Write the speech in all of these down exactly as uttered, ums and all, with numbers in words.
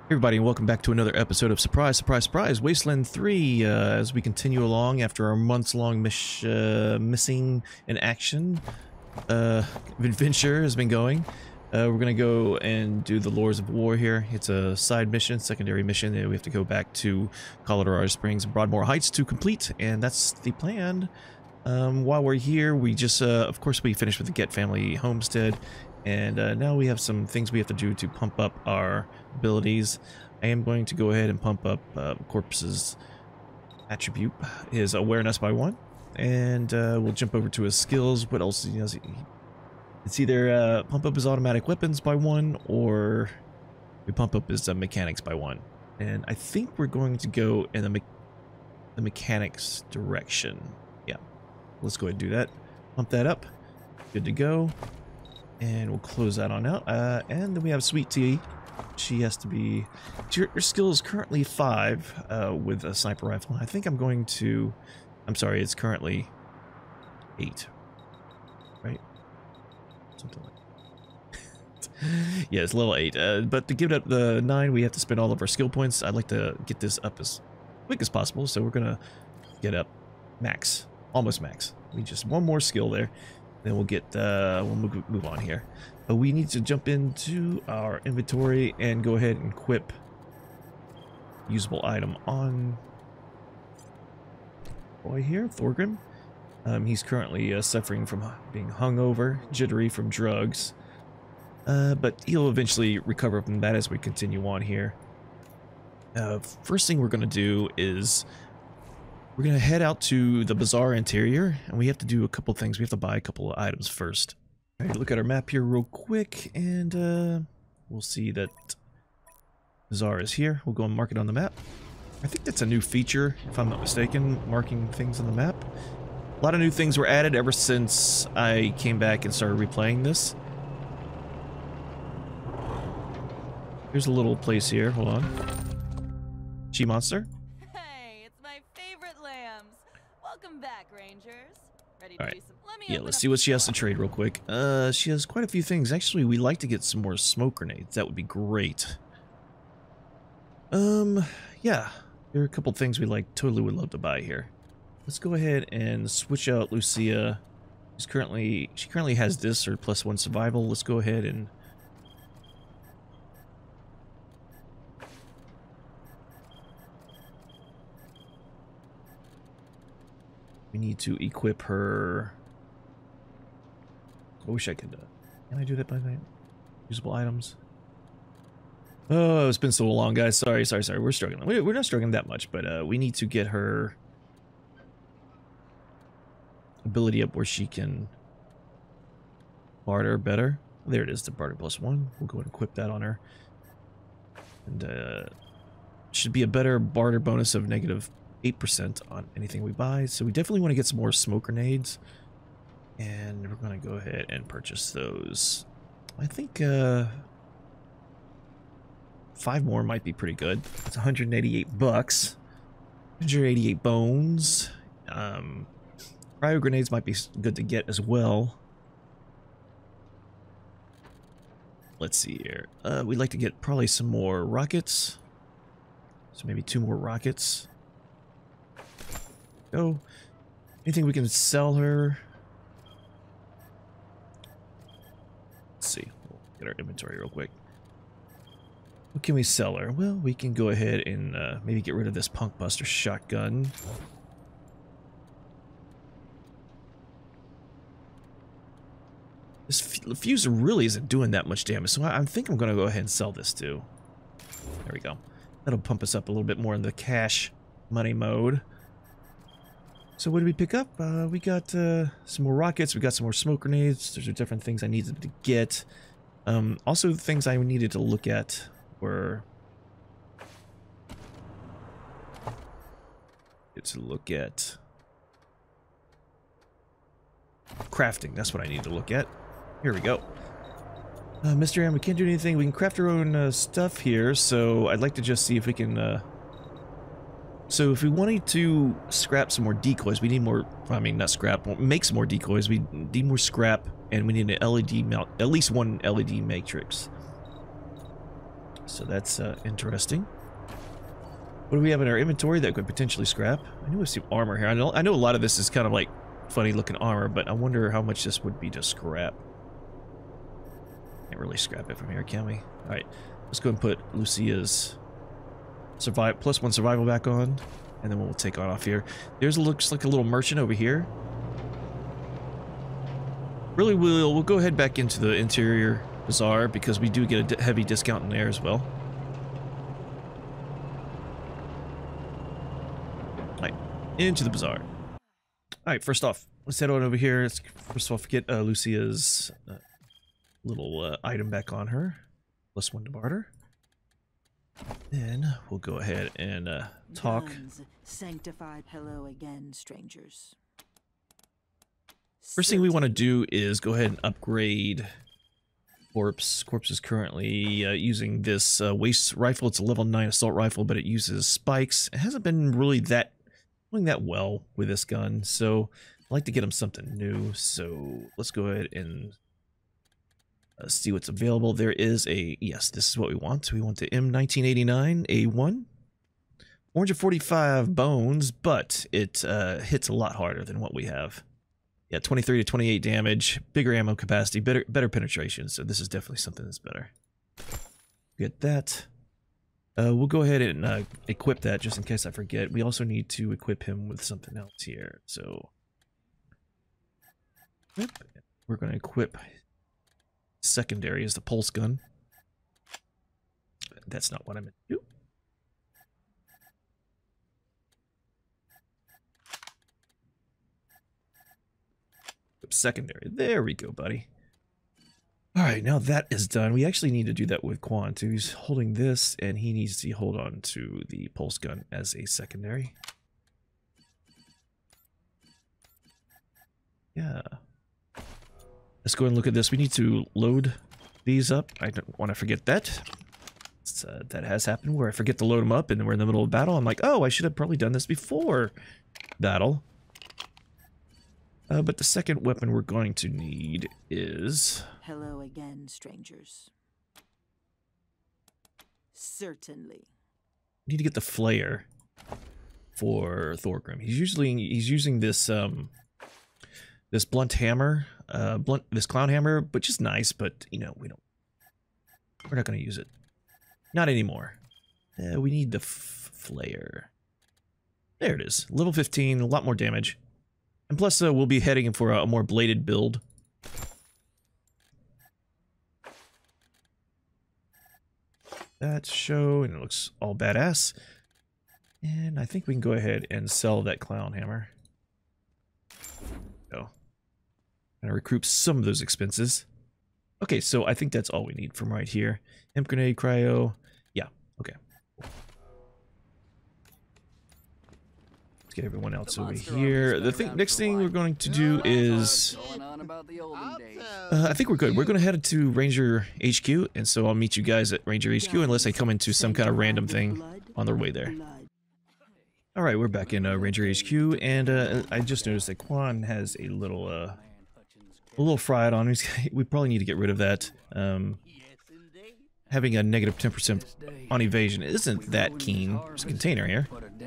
Everybody, and welcome back to another episode of Surprise, Surprise, Surprise, Wasteland three, uh, as we continue along after our months-long miss, uh, missing in action uh, adventure has been going. Uh, we're going to go and do the Lords of War here. It's a side mission, secondary mission, and we have to go back to Colorado Springs and Broadmoor Heights to complete, and that's the plan. Um, while we're here, we just, uh, of course, we finished with the Get Family Homestead, and uh, now we have some things we have to do to pump up our abilities. I am going to go ahead and pump up uh, Corpse's attribute, his awareness by one, and uh, we'll jump over to his skills. What else does he? It's either uh, pump up his automatic weapons by one, or we pump up his uh, mechanics by one. And I think we're going to go in the, me the mechanics direction. Yeah, let's go ahead and do that. Pump that up. Good to go. And we'll close that on out. Uh, and then we have Sweet Tea. She has to be... Your, your skill is currently five uh, with a sniper rifle. I think I'm going to... I'm sorry, it's currently eight. Right? Something like that. Yeah, it's level eight. Uh, but to give it up the nine, we have to spend all of our skill points. I'd like to get this up as quick as possible. So we're going to get up max. Almost max. We just one more skill there. Then we'll get, uh, we'll move, move on here. But we need to jump into our inventory and go ahead and equip usable item on boy here, Thorgrim. Um, he's currently uh, suffering from being hungover, jittery from drugs. Uh, but he'll eventually recover from that as we continue on here. Uh, first thing we're going to do is we're going to head out to the bazaar interior, and we have to do a couple things. We have to buy a couple of items first. All right, look at our map here real quick, and uh, we'll see that bazaar is here. We'll go and mark it on the map. I think that's a new feature, if I'm not mistaken, marking things on the map. A lot of new things were added ever since I came back and started replaying this. Here's a little place here. Hold on. She monster. Welcome back, Rangers. Ready to All right. do some... Let me Yeah, open let's up see what the she has to box. trade real quick. Uh, she has quite a few things. Actually, we'd like to get some more smoke grenades. That would be great. Um, yeah. There are a couple things we like, totally would love to buy here. Let's go ahead and switch out Lucia. She's currently, she currently has this, or plus one survival. Let's go ahead and... We need to equip her. I wish I could. Uh, can I do that by name? Usable items. Oh, it's been so long, guys. Sorry, sorry, sorry. We're struggling. We, we're not struggling that much, but uh, we need to get her ability up where she can barter better. There it is, the barter plus one. We'll go ahead and equip that on her. And uh, should be a better barter bonus of negative eight percent on anything we buy, so we definitely want to get some more smoke grenades, and we're going to go ahead and purchase those. I think uh, five more might be pretty good. It's one hundred eighty-eight bucks, one hundred eighty-eight bones. Um, cryo grenades might be good to get as well. Let's see here. Uh, we'd like to get probably some more rockets, so maybe two more rockets. Go. Anything we can sell her? Let's see. We'll get our inventory real quick. What can we sell her? Well, we can go ahead and uh, maybe get rid of this Punk Buster shotgun. This fuse really isn't doing that much damage, so I, I think I'm going to go ahead and sell this too. There we go. That'll pump us up a little bit more in the cash money mode. So what did we pick up? Uh, we got uh, some more rockets. We got some more smoke grenades. There's different things I needed to get. Um, also, the things I needed to look at were... to look at... crafting. That's what I need to look at. Here we go. Uh, Mister M, we can't do anything. We can craft our own uh, stuff here, so I'd like to just see if we can... Uh, So if we wanted to scrap some more decoys, we need more, I mean, not scrap, make some more decoys, we need more scrap, and we need an L E D, at least one L E D matrix. So that's uh, interesting. What do we have in our inventory that could potentially scrap? I know we see armor here. I know, I know a lot of this is kind of like funny looking armor, but I wonder how much this would be to scrap. Can't really scrap it from here, can we? Alright, let's go and put Lucia's survive plus one survival back on, and then we'll take on off here. There's looks like a little merchant over here. Really, we'll we'll go ahead back into the interior bazaar because we do get a heavy discount in there as well. Alright, into the bazaar. Alright, first off, let's head on over here. Let's first off get uh, Lucia's uh, little uh, item back on her. Plus one to barter. Then we'll go ahead and uh, talk. Guns, sanctified hello again, strangers. First thing we want to do is go ahead and upgrade Corpse. Corpse is currently uh, using this uh, waste rifle. It's a level nine assault rifle, but it uses spikes. It hasn't been really that doing that well with this gun, so I'd like to get him something new. So let's go ahead and uh, see what's available. There is a, yes, this is what we want. We want the M nineteen eighty-nine A one. four hundred forty-five bones, but it uh, hits a lot harder than what we have. Yeah, twenty-three to twenty-eight damage, bigger ammo capacity, better better penetration, so this is definitely something that's better. Get that. Uh, we'll go ahead and uh, equip that just in case I forget. We also need to equip him with something else here, so... We're going to equip secondary as the pulse gun. That's not what I meant to do. Secondary. There we go, buddy. Alright, now that is done. We actually need to do that with Quan too. He's holding this, and he needs to hold on to the pulse gun as a secondary. Yeah. Let's go and look at this. We need to load these up. I don't want to forget that. Uh, that has happened where I forget to load them up, and we're in the middle of battle. I'm like, oh, I should have probably done this before battle. Uh, but the second weapon we're going to need is... Hello again, strangers. Certainly. Need to get the flare for Thorgrim. He's usually he's using this um this blunt hammer, uh, blunt this clown hammer, which is nice, but you know we don't we're not going to use it. Not anymore. Uh, we need the f flare. There it is. Level fifteen, a lot more damage. And plus, uh, we'll be heading for a, a more bladed build. That's show, and it looks all badass. And I think we can go ahead and sell that clown hammer. Go. And recoup some of those expenses. Okay, so I think that's all we need from right here. Imp grenade, cryo. Yeah, okay. Get everyone else over here. The thing, next thing we're going to do is... Uh, I think we're good. We're going to head to Ranger H Q, and so I'll meet you guys at Ranger H Q unless I come into some kind of random thing on their way there. Alright, we're back in uh, Ranger H Q, and uh, I just noticed that Quan has a little, uh, a little fried on him. We probably need to get rid of that. Um, having a negative ten percent on evasion isn't that keen. There's a container here.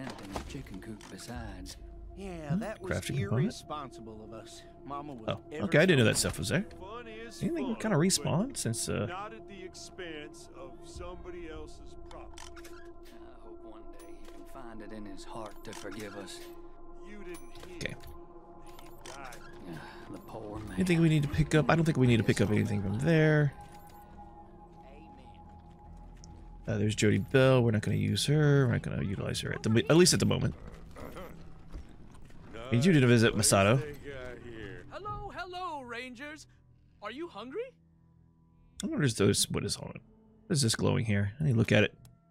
Yeah, that was Crafting component. irresponsible of us. Mama was Oh, okay, I didn't know that stuff was there. Anything kind of respawn since uh not at the expense of somebody else's property. I hope one day he can find it in his heart to forgive us. You didn't hear. Okay. He died. Ah, the poor man. Anything we need to pick up? I don't think we need to pick up anything from there. Uh, there's Jody Bell. We're not going to use her. We're not going to utilize her at the at least at the moment. We need you to visit Masato. Hello, hello, Rangers. Are you hungry? I wonder if those what is on it. What is this glowing here? I need to look at it.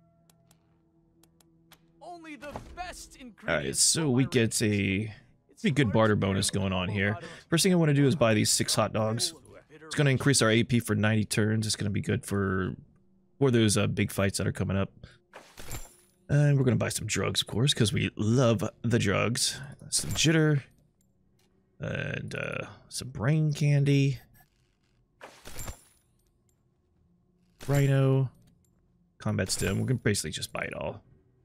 Only the best ingredients. All right, so we get a pretty good barter bonus going on here. First thing I want to do is buy these six hot dogs. It's going to increase our A P for ninety turns. It's going to be good for for those uh, big fights that are coming up. And we're going to buy some drugs, of course, because we love the drugs. Some jitter. And uh, some brain candy. Rhino. combat stim. We're gonna basically just buy it all.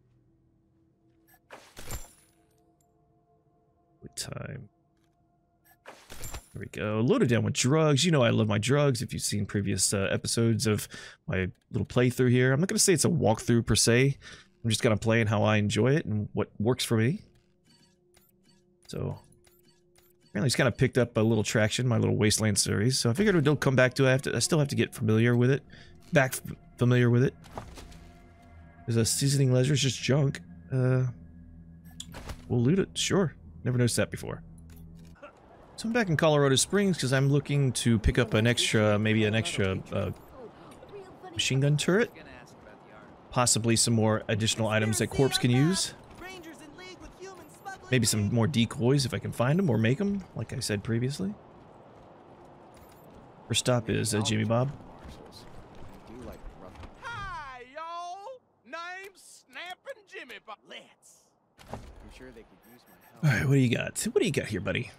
What time? There we go. Loaded down with drugs. You know I love my drugs. If you've seen previous uh, episodes of my little playthrough here, I'm not gonna say it's a walkthrough per se. I'm just gonna play and how I enjoy it and what works for me. So apparently it's kind of picked up a little traction, my little Wasteland series. So I figured it'll come back to it. I have to. I still have to get familiar with it. Back familiar with it. There's a seasoning ledger. It's just junk. Uh, we'll loot it. Sure. Never noticed that before. So I'm back in Colorado Springs because I'm looking to pick up an extra, maybe an extra uh, machine gun turret. Possibly some more additional items that Corpse can use. Maybe some more decoys if I can find them or make them, like I said previously. First stop is uh, Jimmy Bob. Hi, y'all. Name's Snappin' Jimmy Bob. Let's. I'm sure they could use my help. All right, what do you got? What do you got here, buddy?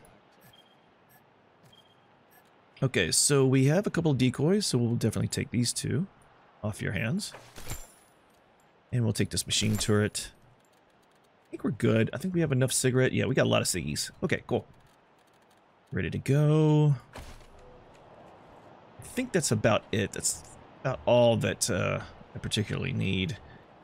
Okay, so we have a couple of decoys, so we'll definitely take these two off your hands. And we'll take this machine turret. I think we're good. I think we have enough cigarette. Yeah, we got a lot of ciggies. Okay, cool. Ready to go. I think that's about it. That's about all that uh, I particularly need.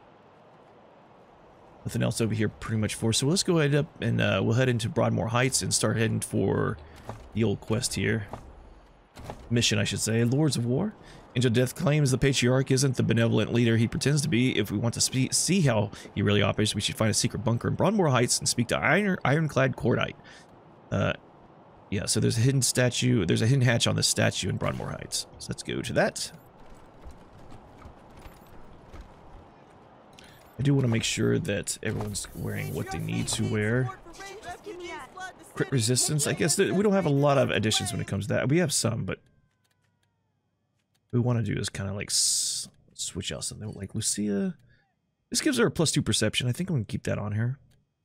Nothing else over here pretty much for. So let's go ahead up and uh, we'll head into Broadmoor Heights and start heading for the old quest here. Mission, I should say. Lords of War. Angel Death claims the Patriarch isn't the benevolent leader he pretends to be. If we want to spe see how he really operates, we should find a secret bunker in Broadmoor Heights and speak to Iron Ironclad Cordite. Uh, yeah, so there's a hidden statue. There's a hidden hatch on this statue in Broadmoor Heights. So let's go to that. I do want to make sure that everyone's wearing what they need to wear. Crit resistance. I guess that we don't have a lot of additions when it comes to that. We have some, but what we want to do is kind of like s switch out something like Lucia. This gives her a plus two perception. I think I'm going to keep that on her.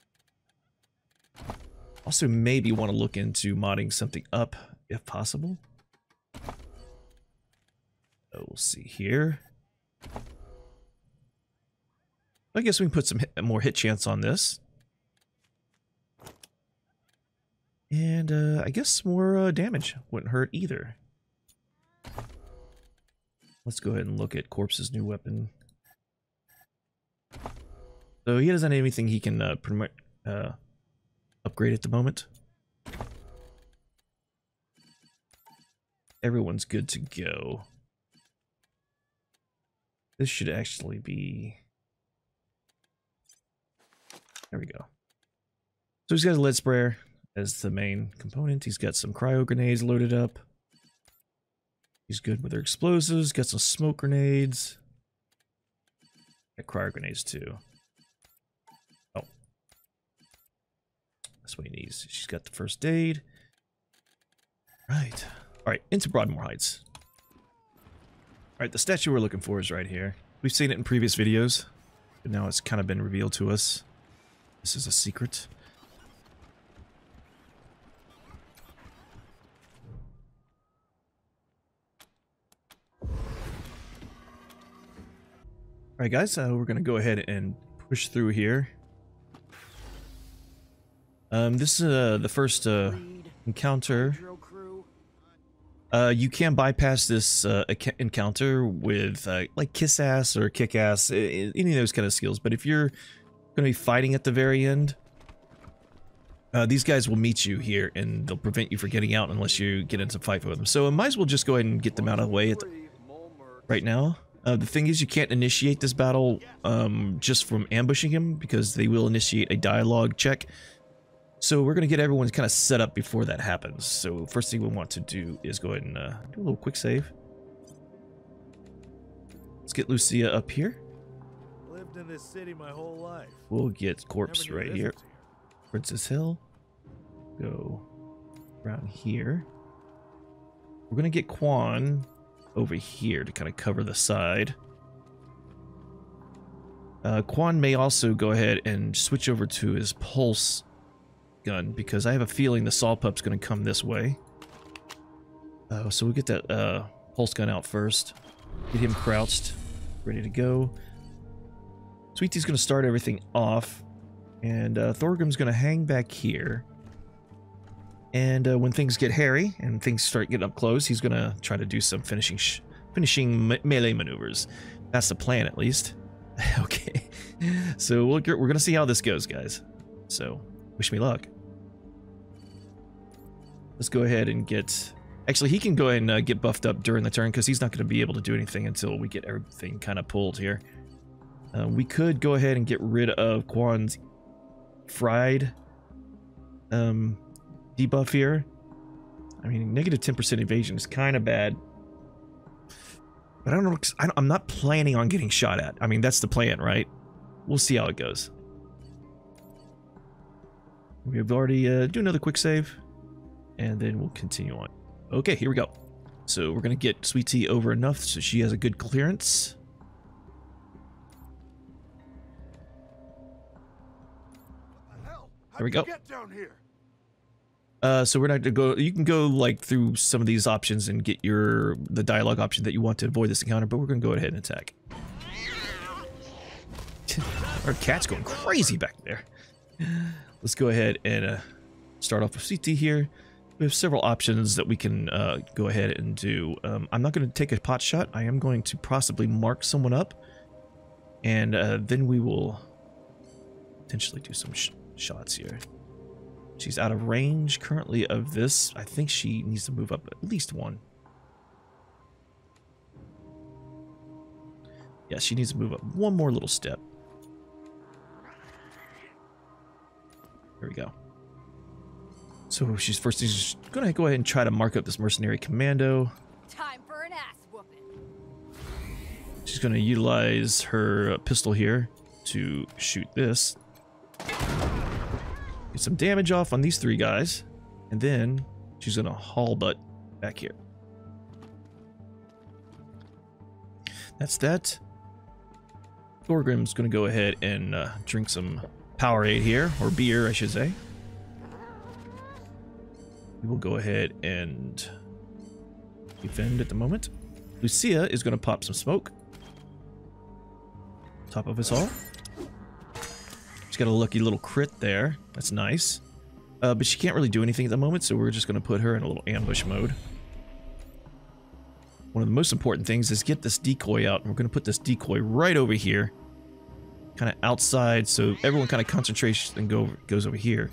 Also, maybe want to look into modding something up if possible. So we'll see here. I guess we can put some hit, more hit chance on this. And uh, I guess more uh, damage wouldn't hurt either. Let's go ahead and look at Corpse's new weapon. So he doesn't have anything he can uh, pretty much uh, upgrade at the moment. Everyone's good to go. This should actually be... There we go. So he's got a lead sprayer as the main component. He's got some cryo grenades loaded up. He's good with their explosives. Got some smoke grenades. Got cryo grenades too. Oh. That's what he needs. She's got the first aid. Right. Alright, into Broadmoor Heights. Alright, the statue we're looking for is right here. We've seen it in previous videos, but now it's kind of been revealed to us. This is a secret. Alright guys, uh, we're going to go ahead and push through here. Um, this is uh, the first uh, encounter. Uh, you can bypass this uh, encounter with uh, like Kiss Ass or Kick Ass, any of those kind of skills. But if you're going to be fighting at the very end, uh, these guys will meet you here and they'll prevent you from getting out unless you get into a fight with them. So I might as well just go ahead and get them out of the way at the, right now. Uh, the thing is, you can't initiate this battle um, just from ambushing him because they will initiate a dialogue check. So we're going to get everyone kind of set up before that happens. So first thing we want to do is go ahead and uh, do a little quick save. Let's get Lucia up here. Lived in this city my whole life. We'll get Corpse Never knew right this here. was here. Princess Hill. Go around here. We're going to get Quan over here to kind of cover the side. Uh, Quan may also go ahead and switch over to his pulse gun because I have a feeling the Saw Pup's going to come this way. Uh, so we'll get that uh, pulse gun out first. Get him crouched. ready to go. Sweet Tea's going to start everything off, and uh, Thorgrim's going to hang back here. And uh, when things get hairy and things start getting up close, he's going to try to do some finishing sh finishing me melee maneuvers. That's the plan, at least. Okay. So we'll, we're going to see how this goes, guys. So, wish me luck. Let's go ahead and get... Actually, he can go ahead and uh, get buffed up during the turn, because he's not going to be able to do anything until we get everything kind of pulled here. Uh, we could go ahead and get rid of Quan's fried um, debuff here. I mean, negative ten percent evasion is kind of bad. But I don't know, I don't, I'm not planning on getting shot at. I mean, that's the plan, right? We'll see how it goes. We've already uh, do another quick save, and then we'll continue on. Okay, here we go. So we're gonna get Sweet Tea over enough so she has a good clearance. There we go. Get down here. Uh, so we're not gonna go. You can go like through some of these options and get your the dialogue option that you want to avoid this encounter, but we're gonna go ahead and attack. Our cat's going crazy back there. Let's go ahead and uh, start off with C T here. We have several options that we can uh, go ahead and do. Um, I'm not going to take a pot shot. I am going to possibly mark someone up, and uh, then we will potentially do some sh shots here. She's out of range currently of this. I think she needs to move up at least one. Yeah, she needs to move up one more little step. There we go. So she's first she's gonna go ahead and try to mark up this mercenary commando. Time for an ass whooping. She's gonna utilize her pistol here to shoot this. Get some damage off on these three guys, and then she's gonna haul butt back here. That's that. Thorgrim's gonna go ahead and uh, drink some Powerade here, or beer, I should say. We will go ahead and defend at the moment. Lucia is going to pop some smoke. Top of us all. She's got a lucky little crit there. That's nice. Uh, but she can't really do anything at the moment, so we're just going to put her in a little ambush mode. One of the most important things is get this decoy out, and we're going to put this decoy right over here. Kind of outside, so everyone kind of concentrates and go goes over here.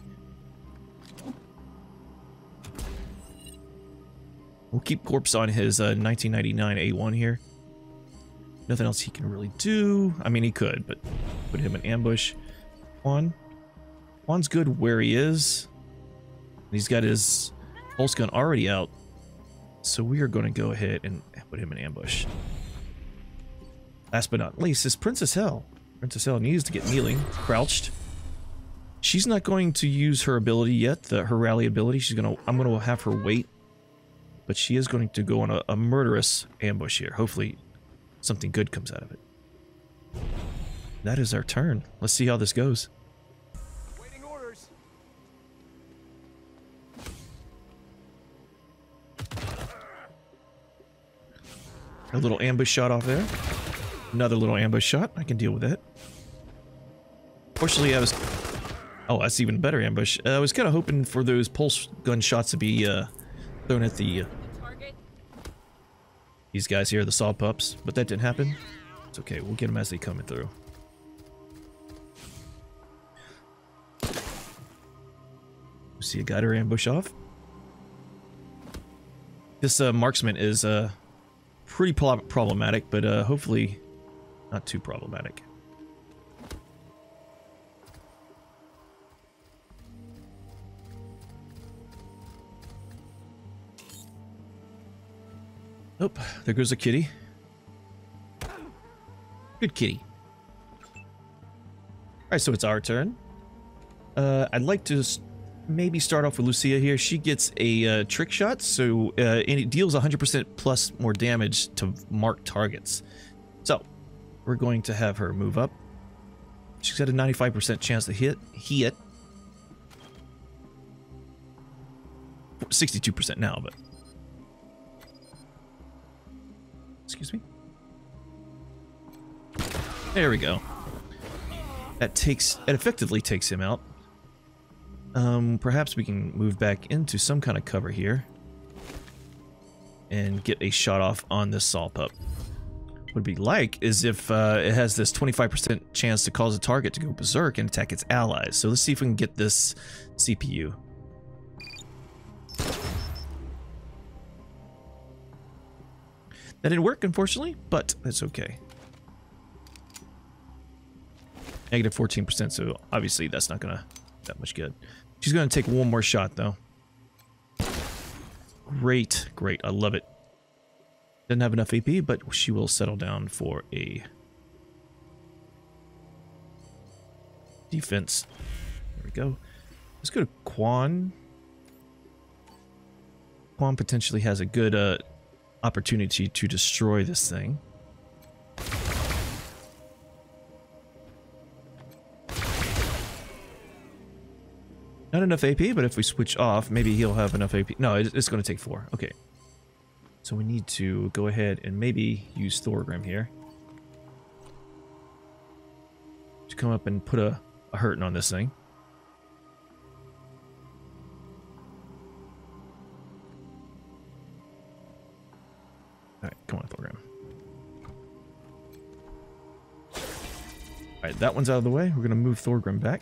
We'll keep Corpse on his uh, nineteen ninety-nine A one here. Nothing else he can really do. I mean, he could, but put him in ambush. Juan. Juan's good where he is. He's got his pulse gun already out. So we are going to go ahead and put him in ambush. Last but not least is Princess Hell. Princess Hell needs to get kneeling, crouched. She's not going to use her ability yet, the, her rally ability. She's gonna. I'm going to have her wait. But she is going to go on a, a murderous ambush here. Hopefully something good comes out of it. That is our turn. Let's see how this goes. Waiting orders. A little ambush shot off there. Another little ambush shot. I can deal with that. Fortunately, I was... Oh, that's even better ambush. Uh, I was kind of hoping for those pulse gun shots to be uh, thrown at the... Uh, these guys here, the saw pups, but that didn't happen. It's okay, we'll get them as they come through. See a guy to ambush off. This uh, marksman is uh, pretty pro problematic, but uh, hopefully not too problematic. Oh, there goes a kitty. Good kitty. Alright, so it's our turn. Uh, I'd like to maybe start off with Lucia here. She gets a uh, trick shot, so uh, and it deals one hundred percent plus more damage to marked targets. So, we're going to have her move up. She's got a ninety-five percent chance to hit. Hit. sixty-two percent now, but... Excuse me. There we go. That takes, it effectively takes him out. Um, perhaps we can move back into some kind of cover here and get a shot off on this saw pup. What it'd be like is if uh, it has this twenty-five percent chance to cause a target to go berserk and attack its allies. So let's see if we can get this C P U. That didn't work, unfortunately, but that's okay. Negative fourteen percent, so obviously that's not gonna that much good. She's gonna take one more shot though. Great, great, I love it. Doesn't have enough A P, but she will settle down for a defense. There we go. Let's go to Quan. Quan potentially has a good uh, opportunity to destroy this thing. Not enough A P, but if we switch off, maybe he'll have enough A P. No, it's going to take four. Okay. So we need to go ahead and maybe use Thorgrim here to come up and put a, a hurting on this thing. Alright, come on, Thorgrim. Alright, that one's out of the way. We're going to move Thorgrim back.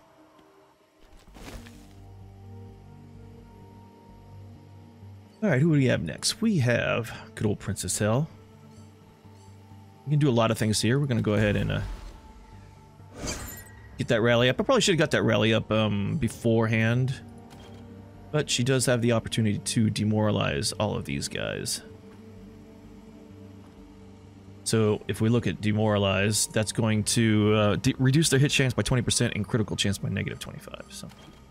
Alright, who do we have next? We have good old Princess Hell. We can do a lot of things here. We're going to go ahead and uh, get that rally up. I probably should have got that rally up um, beforehand. But she does have the opportunity to demoralize all of these guys. So if we look at demoralize, that's going to uh, de reduce their hit chance by twenty percent and critical chance by negative twenty-five. So.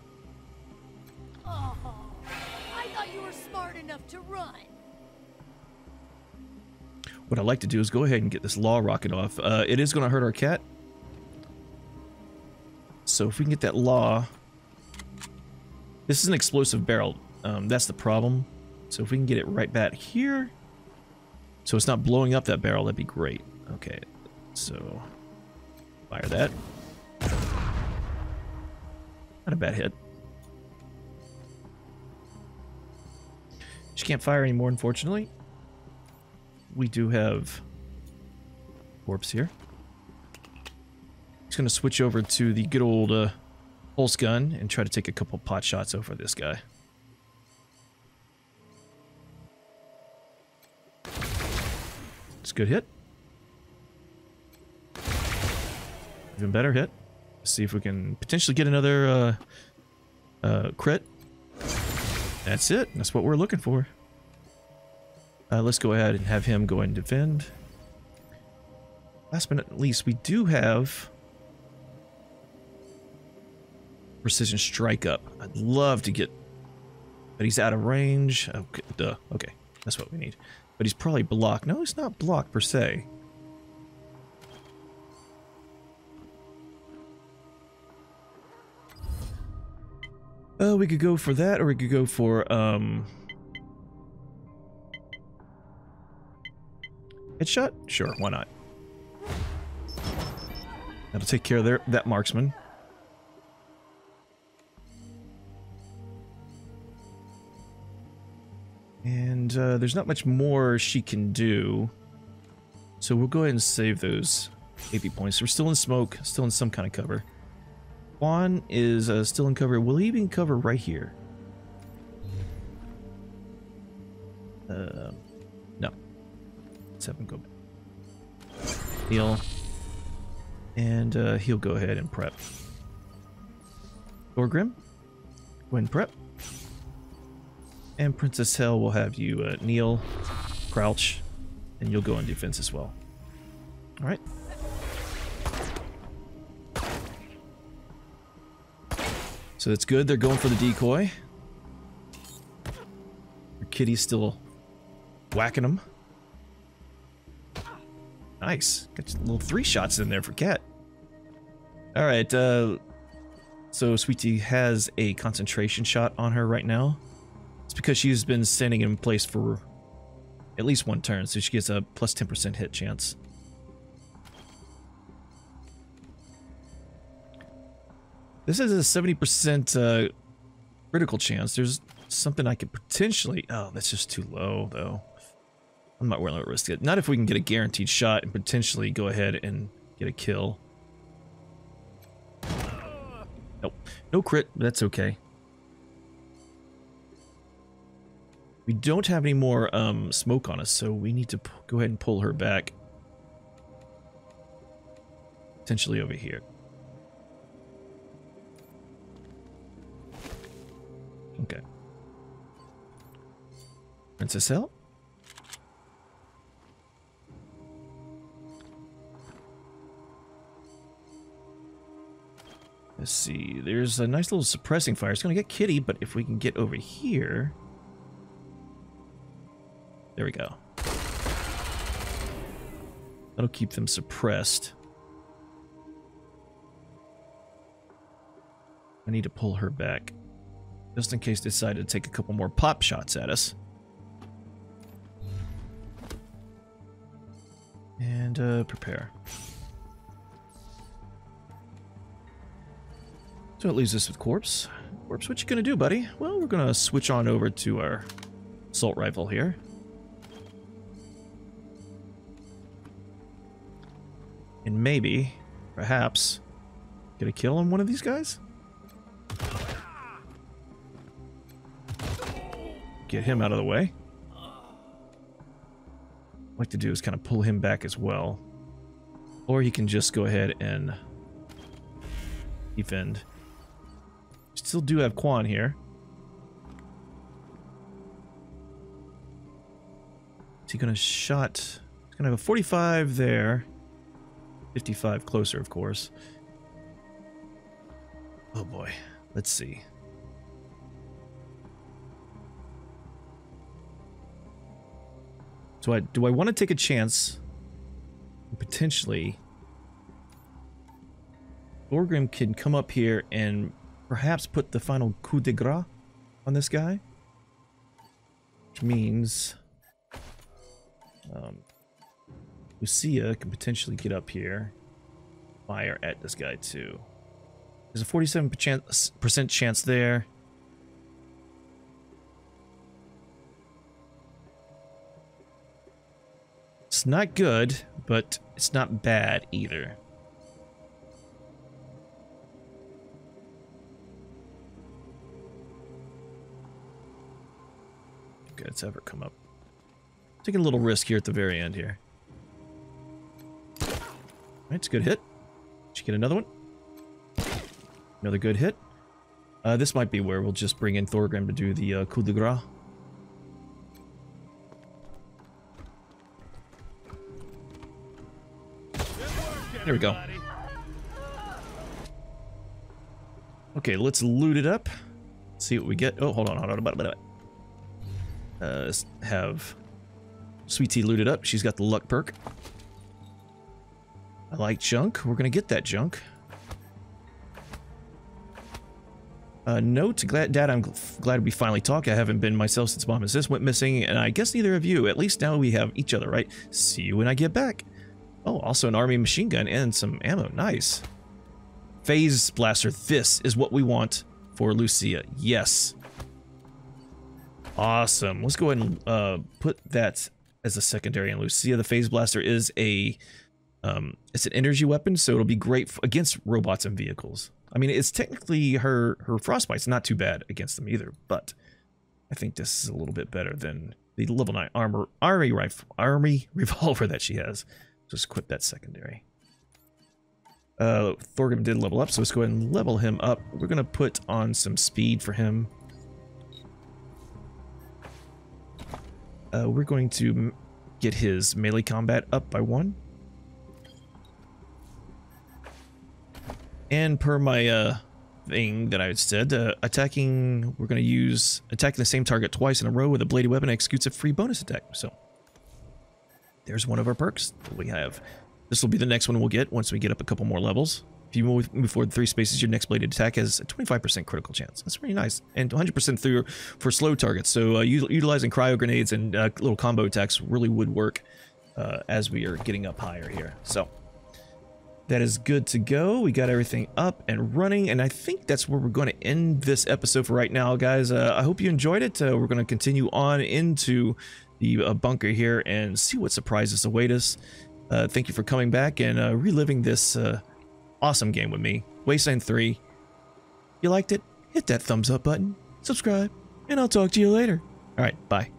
To run. What I'd like to do is go ahead and get this law rocket off. Uh, it is going to hurt our cat. So if we can get that law... This is an explosive barrel. Um, that's the problem. So if we can get it right back here, so it's not blowing up that barrel, that'd be great. Okay, so fire that. Not a bad hit. She can't fire anymore, unfortunately. We do have corpse here. He's going to switch over to the good old uh, pulse gun and try to take a couple pot shots over this guy. It's a good hit. Even better hit. Let's see if we can potentially get another uh, uh, crit. That's it. That's what we're looking for. Uh, let's go ahead and have him go and defend. Last but not least, we do have precision strike up. I'd love to get, but he's out of range. Okay, duh. Okay, that's what we need. But he's probably blocked. No, he's not blocked per se. Uh, we could go for that, or we could go for, um... headshot? Sure, why not? That'll take care of their, that marksman. And, uh, there's not much more she can do. So we'll go ahead and save those A P points. We're still in smoke, still in some kind of cover. Juan is uh, still in cover. Will he be in cover right here? Uh, no. Let's have him go back. Heal. And uh, he'll go ahead and prep. Thorgrim, go ahead and prep. And Princess Hell will have you uh, kneel, crouch, and you'll go in defense as well. Alright. So that's good. They're going for the decoy. Your kitty's still whacking them. Nice. Got little three shots in there for Cat. Alright, uh... so Sweetie has a concentration shot on her right now. It's because she's been standing in place for at least one turn, so she gets a plus ten percent hit chance. This is a seventy percent uh, critical chance. There's something I could potentially... Oh, that's just too low, though. I'm not willing to risk it. Not if we can get a guaranteed shot and potentially go ahead and get a kill. Nope. No crit, but that's okay. We don't have any more um, smoke on us, so we need to p go ahead and pull her back. Potentially over here. Okay. Princess out. Let's see. There's a nice little suppressing fire. It's going to get Kitty, but if we can get over here... There we go. That'll keep them suppressed. I need to pull her back. Just in case they decide to take a couple more pop shots at us. And, uh, prepare. So it leaves us with Corpse. Corpse, what you gonna do, buddy? Well, we're gonna switch on over to our assault rifle here. And maybe, perhaps, get a kill on one of these guys? Get him out of the way. What I'd like to do is kind of pull him back as well. Or he can just go ahead and defend. Still do have Quan here. Is he gonna shot? He's gonna have a forty-five there. fifty-five closer, of course. Oh boy. Let's see. So I, do I want to take a chance? Potentially, Thorgrim can come up here and perhaps put the final coup de grace on this guy. Which means um, Lucia can potentially get up here, fire at this guy too. There's a forty-seven percent chance there. It's not good, but it's not bad either. Okay, let's ever come up. Taking a little risk here at the very end here. Alright, it's a good hit. Did you get another one? Another good hit. Uh, this might be where we'll just bring in Thorgrim to do the uh, coup de grace. There we go. Okay, let's loot it up. See what we get. Oh, hold on, hold on. Hold on. Uh, let's have Sweet Tea looted up. She's got the luck perk. I like junk. We're gonna get that junk. Uh, note, glad, Dad, I'm glad we finally talked. I haven't been myself since Mom and Sis went missing, and I guess neither of you. At least now we have each other, right? See you when I get back. Oh, also an army machine gun and some ammo. Nice. Phase blaster. This is what we want for Lucia. Yes. Awesome. Let's go ahead and uh, put that as a secondary on Lucia. The phase blaster is a um, it's an energy weapon, so it'll be great against robots and vehicles. I mean, it's technically her her frostbite's not too bad against them either, but I think this is a little bit better than the level nine armor army rifle army revolver that she has. Just equip that secondary. Uh, Thorgrim did level up, so let's go ahead and level him up. We're gonna put on some speed for him. Uh, we're going to get his melee combat up by one. And per my uh, thing that I said, uh, attacking, we're going to use attacking the same target twice in a row with a bladed weapon executes a free bonus attack. So there's one of our perks that we have. This will be the next one we'll get once we get up a couple more levels. If you move, move forward three spaces, your next bladed attack has a twenty-five percent critical chance. That's pretty nice. And one hundred percent through for slow targets. So uh, utilizing cryo grenades and uh, little combo attacks really would work uh, as we are getting up higher here. So that is good to go. We got everything up and running, and I think that's where we're going to end this episode for right now, guys. Uh, I hope you enjoyed it. Uh, we're going to continue on into the uh, bunker here and see what surprises await us. Uh, thank you for coming back and uh, reliving this uh, awesome game with me, Wasteland three. If you liked it, hit that thumbs up button, subscribe, and I'll talk to you later. All right, bye.